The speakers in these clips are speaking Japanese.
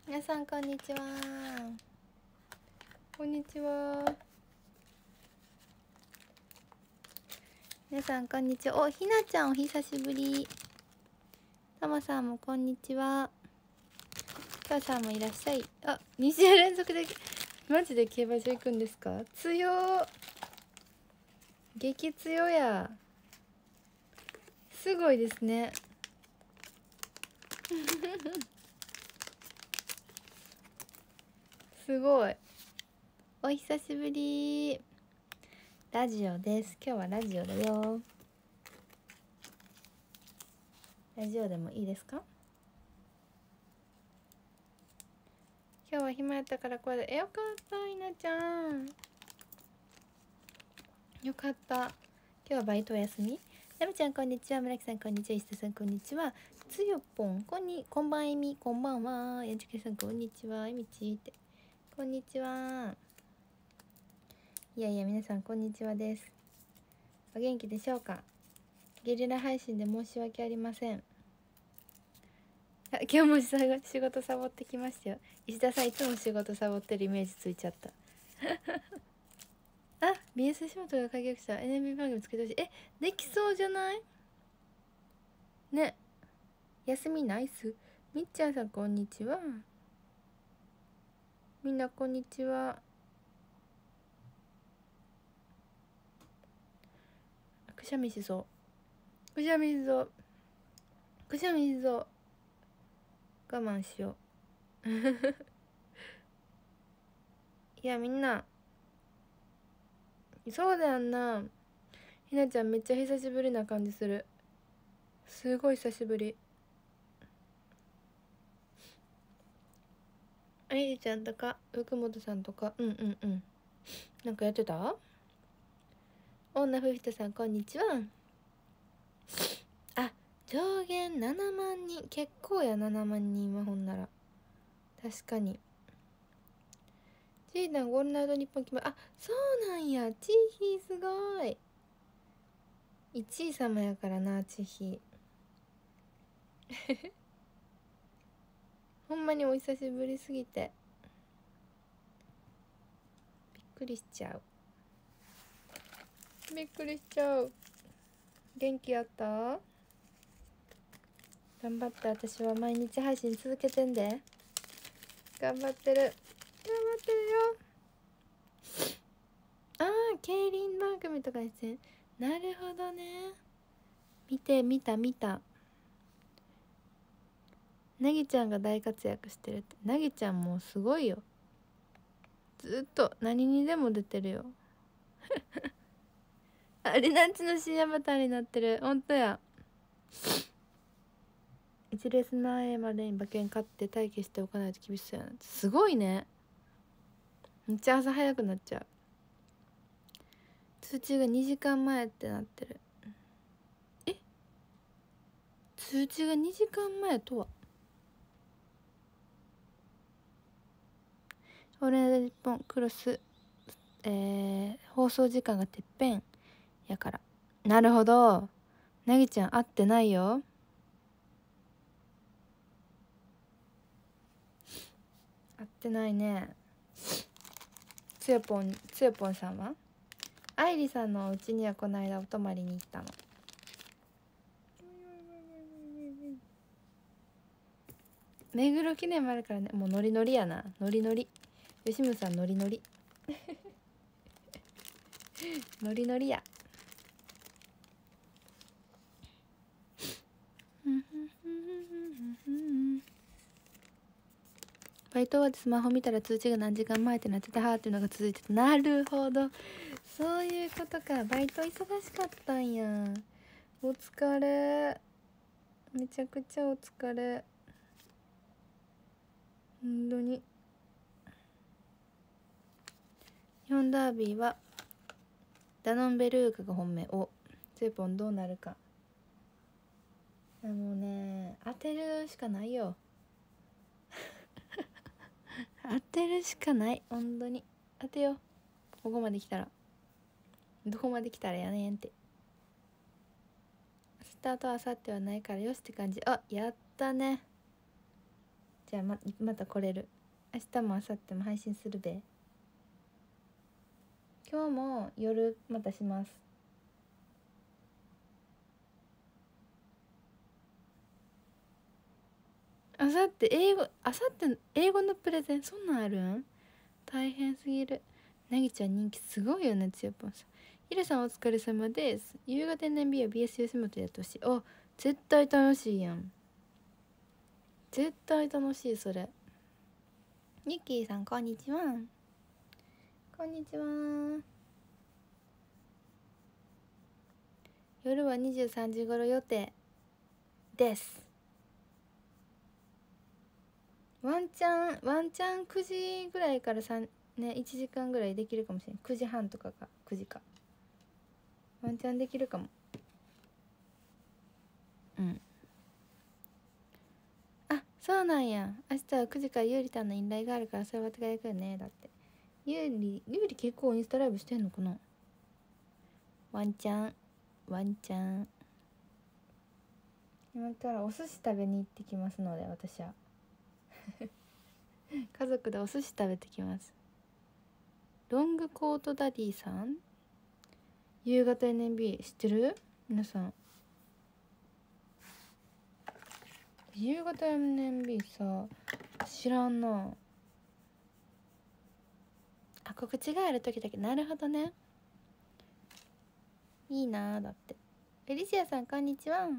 皆さんこんにちは。こんにちは。皆さんこんにちは。お、ひなちゃんお久しぶり。たまさんもこんにちは。きょうさんもいらっしゃい。あ、2週連続でマジで競馬場行くんですか？強ー。激強や。すごいですね。すごい。お久しぶり。ラジオです。今日はラジオだよ。ラジオでもいいですか？今日は暇やったからこれで。よかった、いなちゃん。よかった。今日はバイトお休み。やめちゃんこんにちは。村木さんこんにちは。石田さんこんにちは。つよぽんこんばんえみこんばんは。やじけさんこんにちは。えみちってこんにちは。いやいや皆さんこんにちはです。お元気でしょうか？ゲリラ配信で申し訳ありません。あ、今日も仕事サボってきましたよ。石田さんいつも仕事サボってるイメージついちゃった。あ、BS 仕事が開局した NMB 番組つけてほしい。できそうじゃないね。休みナイス。みっちゃんさんこんにちは。みんなこんにちは。くしゃみしそう。くしゃみしそう。くしゃみしそう。我慢しよう。いやみんなそうだよな。ひなちゃんめっちゃ久しぶりな感じする。すごい久しぶり。あいりちゃんとか福本さんとかなんかやってた？女ふひとさんこんにちは。あ、上限7万人。結構や、7万人は。ほんなら確かに。チータンゴールナイト日本決まる。あ、そうなんや。チーヒーすごい。1位様やからな、チーヒー。ほんまにお久しぶりすぎてびっくりしちゃう。びっくりしちゃう。元気やった？頑張って。私は毎日配信続けてんで。頑張ってる。頑張ってるよ。あー、競輪番組とかですね。なるほどね。見たなぎちゃんが大活躍してるって。なぎちゃんもうすごいよ。ずっと何にでも出てるよ。あれなんちの新アバターになってる。ほんとや。1レース前までに馬券買って待機しておかないと厳しそうやな。すごいね。めっちゃ朝早くなっちゃう。通知が2時間前ってなってる。通知が2時間前とは。オールナイトニッポンクロス、放送時間がてっぺんやから。なるほど。なぎちゃん会ってないよ。会ってないね。つよぽんさんは？愛理さんのお家にはこの間お泊まりに行ったの。目黒記念もあるからね。もうノリノリやな。ノリノリ。吉村さんノリノリ。ノリノリや。バイト終わってスマホ見たら通知が何時間前ってなってたはーっていうのが続いてた。なるほど、そういうことか。バイト忙しかったんや。お疲れ。めちゃくちゃお疲れ。ほんとに。日本ダービーはダノンベルーガが本命。お、ツェポンどうなるか。もうね、当てるしかないよ。当てるしかない。ほんとに当てよう。ここまで来たら。どこまで来たらやねんって。明日と明後日はないからよしって感じ。あ、やったね。 じゃあまた来れる。明日も明後日も配信するべ。今日も夜またします。明後日英語のプレゼン、そんなんあるん？大変すぎる。なぎちゃん人気すごいよね、つよぽんさん。ひるさんお疲れ様です。夕方天然美容 BS 吉本でやってほしい。あ、絶対楽しいやん。絶対楽しいそれ。ニッキーさんこんにちは。こんにちは。夜は23時頃予定です。ワンチャン9時ぐらいから1時間ぐらいできるかもしれない。9時半とかか9時か。ワンチャンできるかも。うん。あ、そうなんや。明日は9時からゆうりたんの引来があるから、それは手が行くよね。だってゆうり結構インスタライブしてんのかな。ワンチャン今からお寿司食べに行ってきますので、私は家族でお寿司食べてきます。ロングコートダディさん、夕方 NMB 知ってる？皆さん夕方 NMB さ知らんなあ。告知がある時だけ。なるほどね。いいな。だってエリシアさんこんにちは。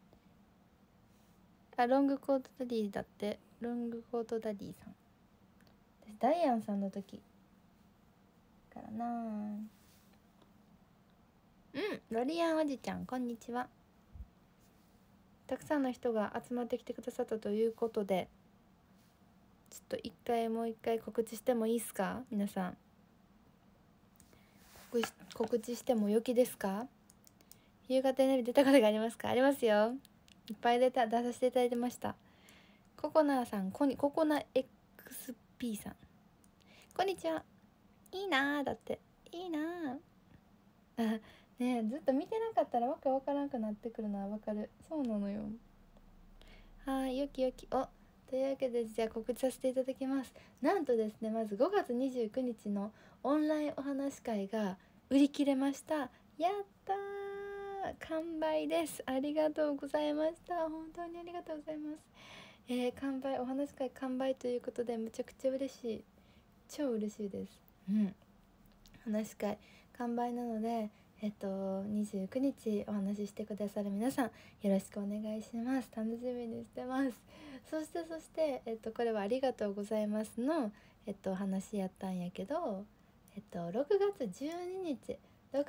あ、ロングコートダディだって。ロングコートダディさん、私ダイアンさんの時からな。ロリアンおじちゃんこんにちは。たくさんの人が集まってきてくださったということで、ちょっともう一回告知してもいいですか？皆さん告知してもよきですか？夕方テレビ出たことがありますか？ありますよ。いっぱい出させていただいてました。ココナさん、ココナ XP さんこんにちは。いいな。だっていいなあ。ねえ、ずっと見てなかったらわけわからなくなってくるのはわかる。そうなのよ。はい、よきおというわけで、じゃあ告知させていただきます。なんとですね、まず5月29日のオンラインお話し会が売り切れました。やったー、完売です。ありがとうございました。本当にありがとうございます。完売、お話し会完売ということで、むちゃくちゃ嬉しい。超嬉しいです。話し会完売なので、29日お話ししてくださる皆さん、よろしくお願いします。楽しみにしてます。そしてこれはありがとうございますのお話やったんやけど、6月12日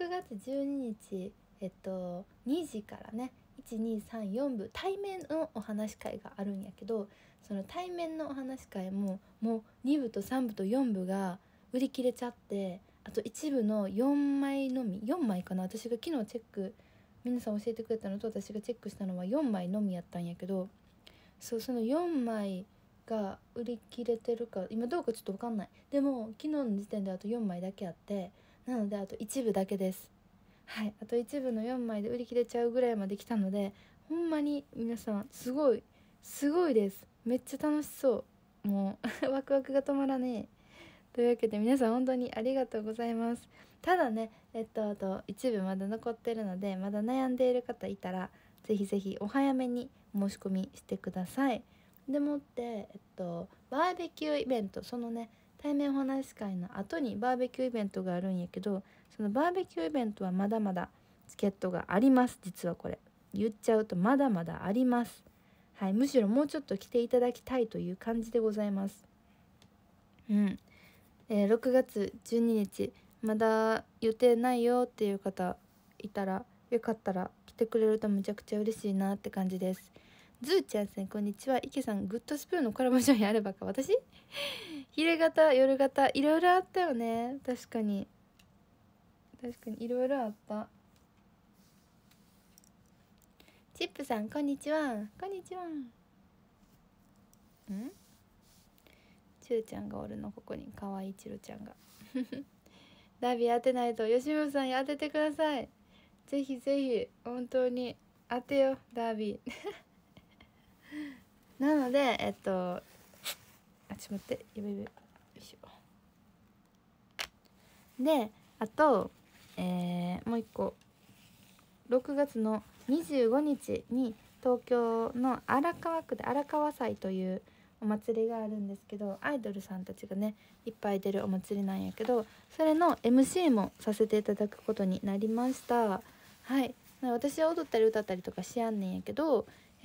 2時からね、1234部対面のお話し会があるんやけど、その対面のお話し会もう2部と3部と4部が売り切れちゃって、あと一部の4枚のみ、4枚かな、私が昨日チェック、皆さん教えてくれたのと私がチェックしたのは4枚のみやったんやけど、その4枚が売り切れてるか今どうかちょっと分かんない。でも昨日の時点であと4枚だけあって、なのであと一部だけです。はい、あと一部の4枚で売り切れちゃうぐらいまで来たので、ほんまに皆さんすごいです。めっちゃ楽しそう。もうワクワクが止まらねえ。というわけで皆さん本当にありがとうございます。ただね、あと一部まだ残ってるので、まだ悩んでいる方いたらぜひぜひお早めに申し込みしてください。でもってバーベキューイベント、そのね対面お話し会の後にバーベキューイベントがあるんやけど、そのバーベキューイベントはまだまだチケットがあります。実はこれ言っちゃうとまだまだあります。はい、むしろもうちょっと来ていただきたいという感じでございます。6月12日まだ予定ないよっていう方いたら、よかったら来てくれるとむちゃくちゃ嬉しいなって感じです。ズーちゃんさんこんにちは。池さん、グッドスプーンのコラボ商品あればか。私昼型夜型いろいろあったよね。確かにいろいろあった。チップさんこんにちは。チルちゃんがおるの、ここにかわいいチルちゃんがダービー当てないと。吉村さん当ててください。ぜひぜひ本当に当てよダービーなのでちょっと待って、やばいやばい、よいしょ。であともう一個、6月の25日に東京の荒川区で荒川祭というお祭りがあるんですけど、アイドルさんたちがねいっぱい出るお祭りなんやけど、それの MC もさせていただくことになりました。はい、私は踊ったり歌ったりとかしやんねんやけど、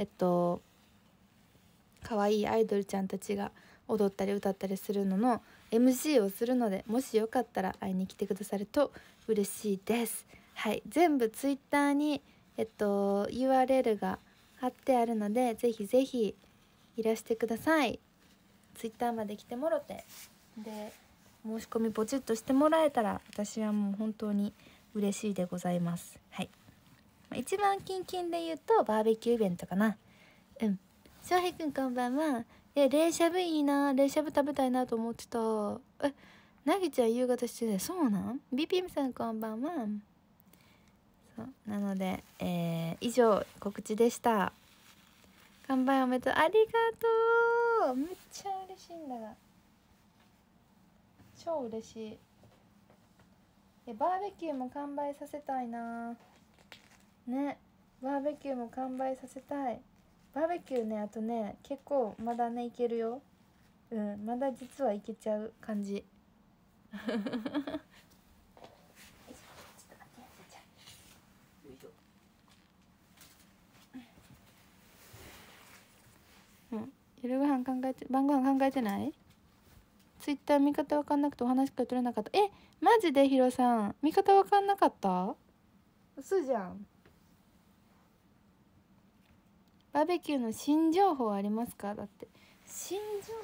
可愛いアイドルちゃんたちが踊ったり歌ったりするのの MC をするので、もしよかったら会いに来てくださると嬉しいです。はい、全部 Twitter にURL が貼ってあるので、ぜひぜひいらしてください。 Twitter まで来てもろて、で申し込みポチッとしてもらえたら私はもう本当に嬉しいでございます。はい、一番キンキンで言うとバーベキューイベントかな。翔平くんこんばんは。冷しゃぶいいな、冷しゃぶ食べたいなと思ってた。なぎちゃん夕方してて、そうなん？ BPM さんこんばんは。そうなので、以上告知でした。完売おめでとう、ありがとう、めっちゃ嬉しいんだが、超嬉しい。バーベキューも完売させたいなね。バーベキューも完売させたい。バーベキューね、あとね結構まだねいけるよ。まだ実はいけちゃう感じ。夜ご飯考えて、晩ご飯考えてない？ツイッター見方わかんなくてお話しか取れなかった。マジでヒロさん見方わかんなかった？嘘じゃん。バーベキューの新情報ありますか？だって新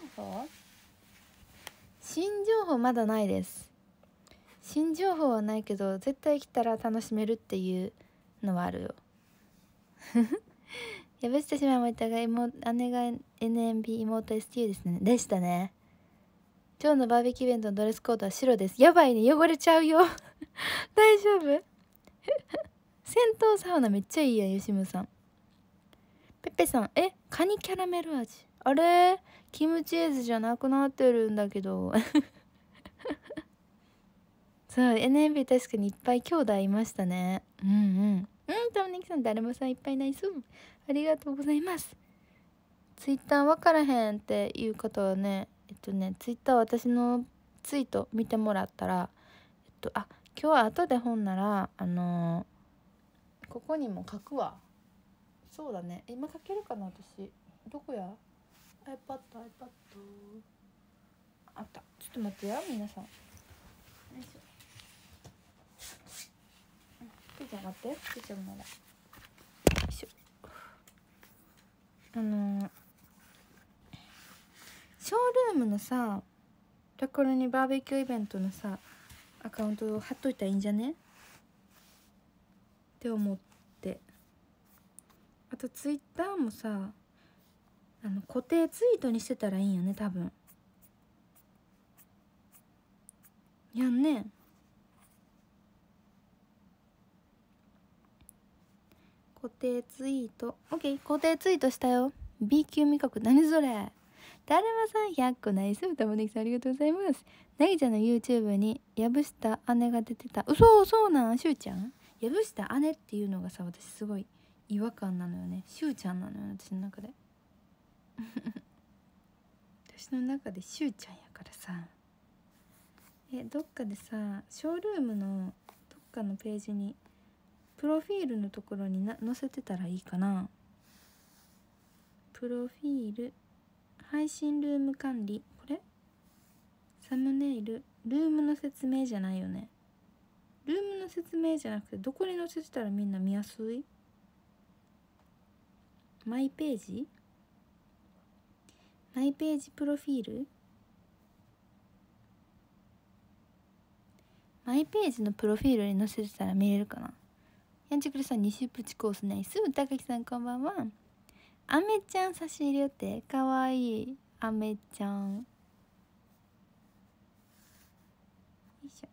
情報まだないです。新情報はないけど絶対来たら楽しめるっていうのはあるよ。やぶしたしまいもいたが姉が NMB 妹 STU ですね。でしたね。今日のバーベキューイベントのドレスコードは白です。やばいね、汚れちゃうよ。大丈夫？銭湯サウナめっちゃいいやん、吉村さん。ペペさん、カニキャラメル味。あれキムチーズじゃなくなってるんだけど。そう、NMB 確かにいっぱい兄弟いましたね。ともねきさん、だるまさんいっぱいないそう。ありがとうございます。ツイッター分からへんっていう方はね、ツイッター私のツイート見てもらったら、今日は後で本ならここにも書くわ。そうだね、今書けるかな私。どこや？ iPad あった。ちょっと待ってや、皆さん。よいしょ。ピーちゃん待って、ピーちゃんまだ。よいしょ。ショールームのさところにバーベキューイベントのさアカウントを貼っといたらいいんじゃねって思って。あとツイッターもさ固定ツイートにしてたらいいんよね多分。やんね。固定ツイート OK。 固定ツイートしたよ。 B 級味覚、何それ。だるまさん100個ナイス。歌もねきさんありがとうございます。なぎちゃんの YouTube にやぶした姉が出てた。そうなん？しゅうちゃんやぶした姉っていうのがさ、私すごい違和感なのよね。しゅうちゃんなのよ、私の中で。私の中でしゅうちゃんやからさ。どっかでさショールームのどっかのページにプロフィールのところに載せてたらいいかな。プロフィール、配信ルーム管理、これサムネイル、ルームの説明じゃないよね。ルームの説明じゃなくてどこに載せてたらみんな見やすい？マイページプロフィール、マイページのプロフィールに載せてたら見れるかな。やんちゃくりさん、西プチコースナイス。高木さんこんばんは。あめちゃん差し入れ予定、かわいいあめちゃん。よいし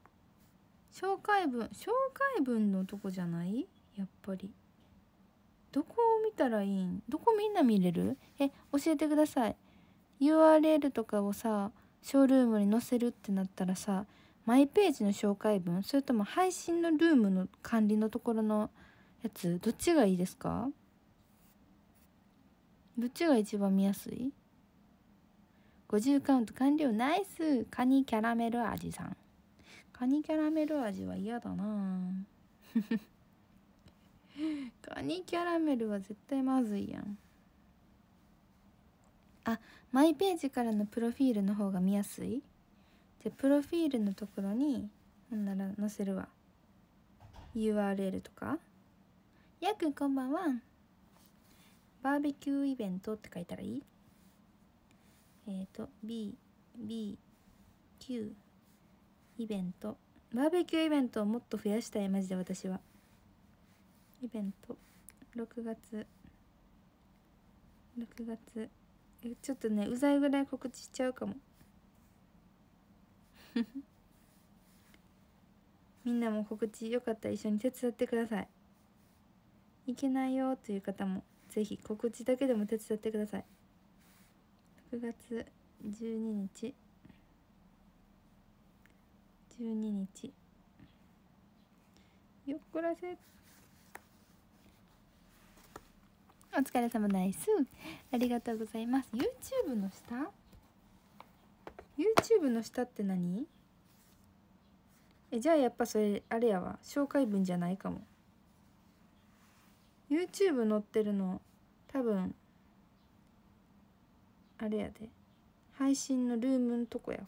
ょ。紹介文のとこじゃない？やっぱりどこを見たらいいん？どこみんな見れる？教えてください。 URL とかをさショールームに載せるってなったらさ、マイページの紹介文、それとも配信のルームの管理のところのやつ、どっちがいいですか？どっちが一番見やすい？50カウント完了。ナイス。カニキャラメル味さん。カニキャラメル味は嫌だなカニキャラメルは絶対まずいやん。あ、マイページからのプロフィールの方が見やすい？でプロフィールのところにほんなら載せるわ、 URL とか。やっくんこんばんは。バーベキューイベントって書いたらいいBBQ イベント。バーベキューイベントをもっと増やしたい、マジで。私はイベント6月ちょっとねうざいぐらい告知しちゃうかもみんなも告知よかったら一緒に手伝ってください。いけないよという方もぜひ告知だけでも手伝ってください。6月12日よっこらせ。お疲れ様ナイス。ありがとうございます。 YouTube の下 YouTube の下って何？じゃあやっぱそれあれやわ、紹介文じゃないかも。 YouTube 載ってるの多分あれやで、配信のルームのとこや。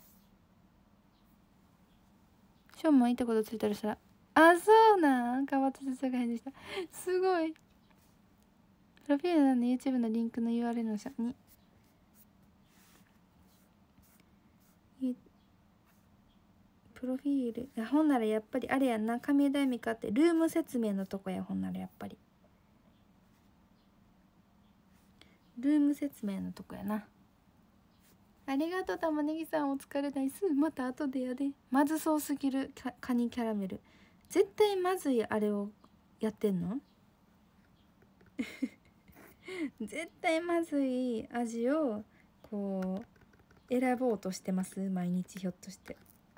ショーもいいところついたらしたら、あ、そうなん。川津さんが返事した。すごい。プロフィール欄の YouTube のリンクの URL の下にプロフィール、ほんならやっぱりあれやんな、神枝由美香ってルーム説明のとこや。ほんならやっぱりルーム説明のとこやな。ありがとう玉ねぎさん、お疲れないす。また後でやで。まずそうすぎるカニキャラメル、絶対まずいあれをやってんの絶対まずい味をこう選ぼうとしてます、毎日。ひょっとして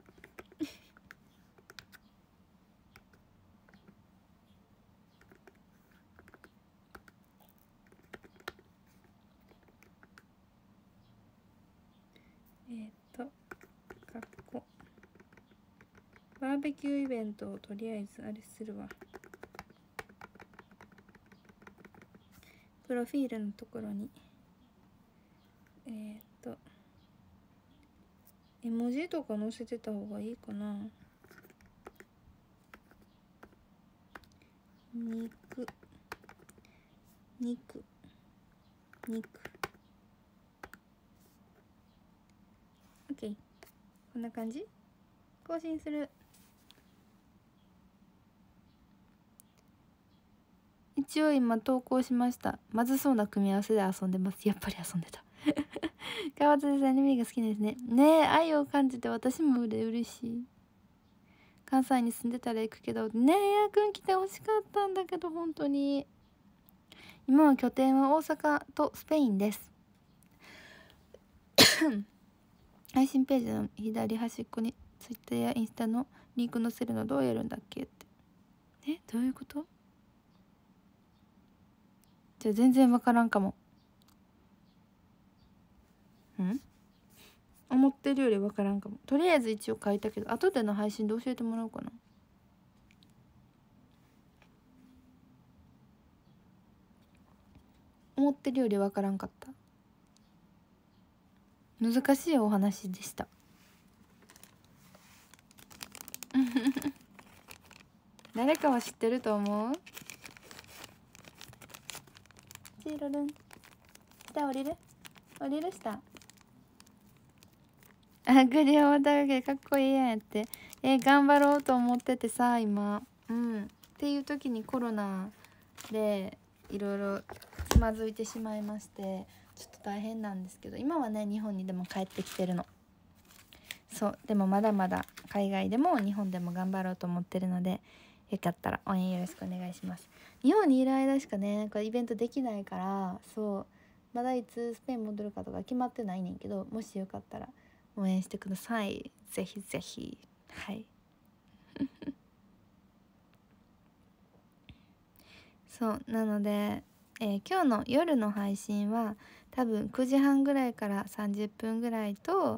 かっこバーベキューイベントをとりあえずあれするわ。プロフィールのところに絵文字とか載せてた方がいいかな。肉 OK、 こんな感じ。更新する。一応今投稿しました。まずそうな組み合わせで遊んでます。やっぱり遊んでた川津さんアニメが好きですね。ねえ、愛を感じて私も嬉しい。関西に住んでたら行くけどねえ、やーくん来てほしかったんだけど、本当に今は拠点は大阪とスペインです配信ページの左端っこに Twitter やインスタのリンク載せるのどうやるんだっけって。どういうこと？じゃあ全然わからんかも。思ってるよりわからんかも。とりあえず一応書いたけど、後での配信で教えてもらおうかな。思ってるよりわからんかった。難しいお話でした誰かは知ってると思う？チーロルン下降りる下。あ、グリオーダーかっこいいやんやって。頑張ろうと思っててさ今、っていう時にコロナでいろいろつまずいてしまいまして、ちょっと大変なんですけど、今はね日本にでも帰ってきてるの。そうでもまだまだ海外でも日本でも頑張ろうと思ってるので、 よかったら応援よろしくお願いします。日本にいる間しかねこれイベントできないから、そうまだいつスペイン戻るかとか決まってないねんけど、もしよかったら応援してください。ぜひぜひ。はいそうなので、今日の夜の配信は多分9時半ぐらいから30分ぐらいと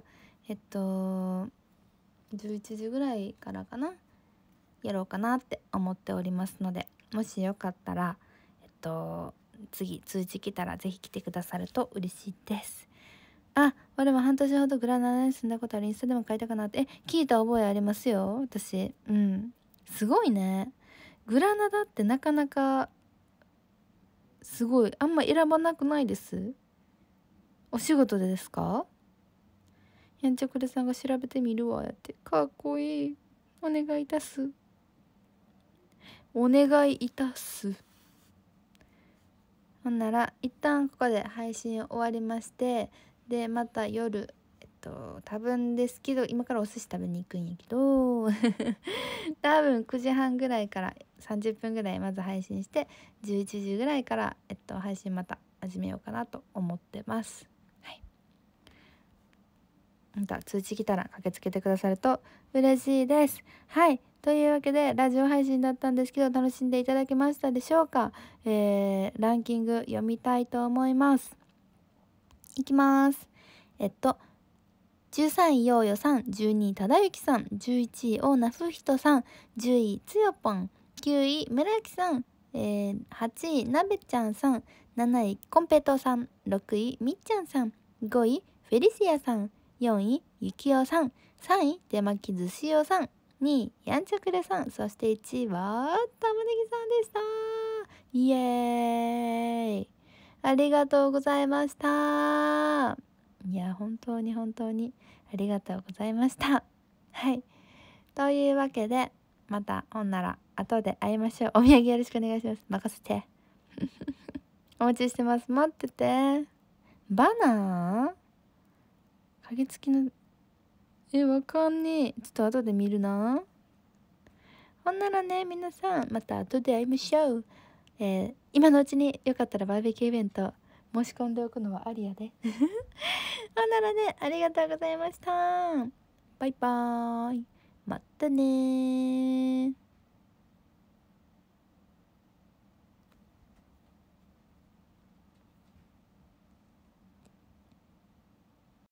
11時ぐらいからかなやろうかなって思っておりますので、もしよかったら次通知来たらぜひ来てくださると嬉しいです。あ、俺も半年ほどグラナダに住んだことある。インスタでも書いたかなって。聞いた覚えありますよ私。すごいね。グラナダってなかなかすごい、あんま選ばなくないです？お仕事でですか？やんちゃくれさんが調べてみるわやって。かっこいい。お願いいたす。お願いいたす。ほんなら一旦ここで配信終わりまして、でまた夜多分ですけど今からお寿司食べに行くんやけど多分9時半ぐらいから30分ぐらいまず配信して、11時ぐらいから配信また始めようかなと思ってます。はい、また通知来たら駆けつけてくださると嬉しいです。はい、というわけでラジオ配信だったんですけど、楽しんでいただけましたでしょうか？ランキング読みたいと思います。いきます。13位ようよさん、12位ただゆきさん、11位大名ふひとさん、10位つよぽん、9位村木さん、8位なべちゃんさん、7位コンペイトーさん、6位みっちゃんさん、5位フェリシアさん、4位ゆきおさん、3位手巻きずしおさん、2位やんちゃくれさん、そして1位はたまねぎさんでした。イエーイ、ありがとうございました。いや本当に本当にありがとうございました。はい、というわけでまたほんなら後で会いましょう。お土産よろしくお願いします。任せてお待ちしてます。待ってて。バナー鍵付きのわかんねえ。ちょっと後で見るな。ほんならね皆さんまた後で会いましょう。今のうちによかったらバーベキューイベント申し込んでおくのはありやでほんならね、ありがとうございました。バイバーイ。またねー。